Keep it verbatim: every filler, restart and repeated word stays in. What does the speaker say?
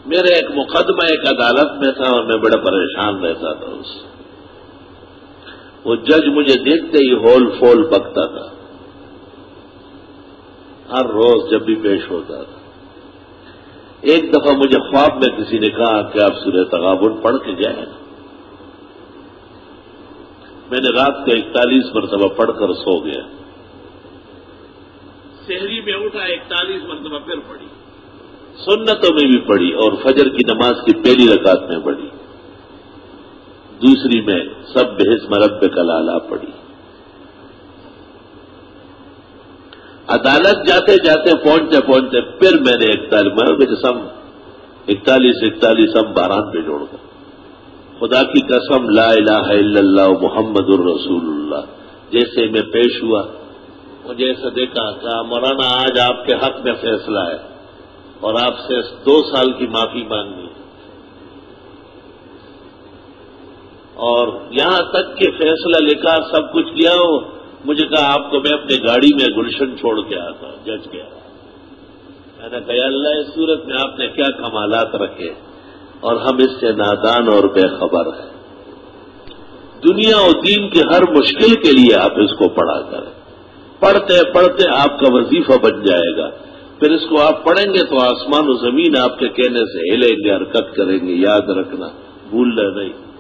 میرے ایک مقدمہ ایک عدالت میں تھا اور میں بڑا پریشان رہتا تھا اس سے. وہ جج مجھے دیکھتے ہی ہول فول بکتا تھا ہر روز جب بھی پیش ہوتا تھا. ایک دفعہ مجھے خواب میں کسی نے کہا کہ آپ سورہ تغابن پڑھ کے جائیں. میں نے رات کو اکتالیس مرتبہ پڑھ کر سو گیا. سحری میں اٹھا اکتالیس مرتبہ پھر پڑھی, سنتوں میں بھی پڑھی اور فجر کی نماز کی پہلی رکعت میں پڑھی, دوسری میں سب بحسم ربک الاعلی پڑھی. عدالت جاتے جاتے پہنچتے پہنچتے پھر میں نے اکتالیس جسم اکتالیس اکتالیس ہم باران پہ جوڑ کر خدا کی قسم لا الہ الا اللہ محمد الرسول اللہ جیسے میں پیش ہوا مجھے ایسا دیکھا کہا مولانا آج آپ کے حق میں فیصلہ ہے اور آپ سے دو سال کی معافی مانگنی ہے, اور یہاں تک کہ فیصلہ لکھا سب کچھ کیا ہو. مجھے کہا آپ کو میں اپنی گاڑی میں گلشن چھوڑ کے آتا ہوں. جج کیا میں نے کہا اللہ اس صورت میں آپ نے کیا کمالات رکھے اور ہم اس سے نادان اور بے خبر ہیں. دنیا اور دین کے ہر مشکل کے لیے آپ اس کو پڑھا کریں. پڑھتے پڑھتے آپ کا وظیفہ بن جائے گا. پھر اس کو آپ پڑھیں گے تو آسمان و زمین آپ کے کہنے سے ہلیں گے, حرکت کریں گے. یاد رکھنا, بھولنا نہیں.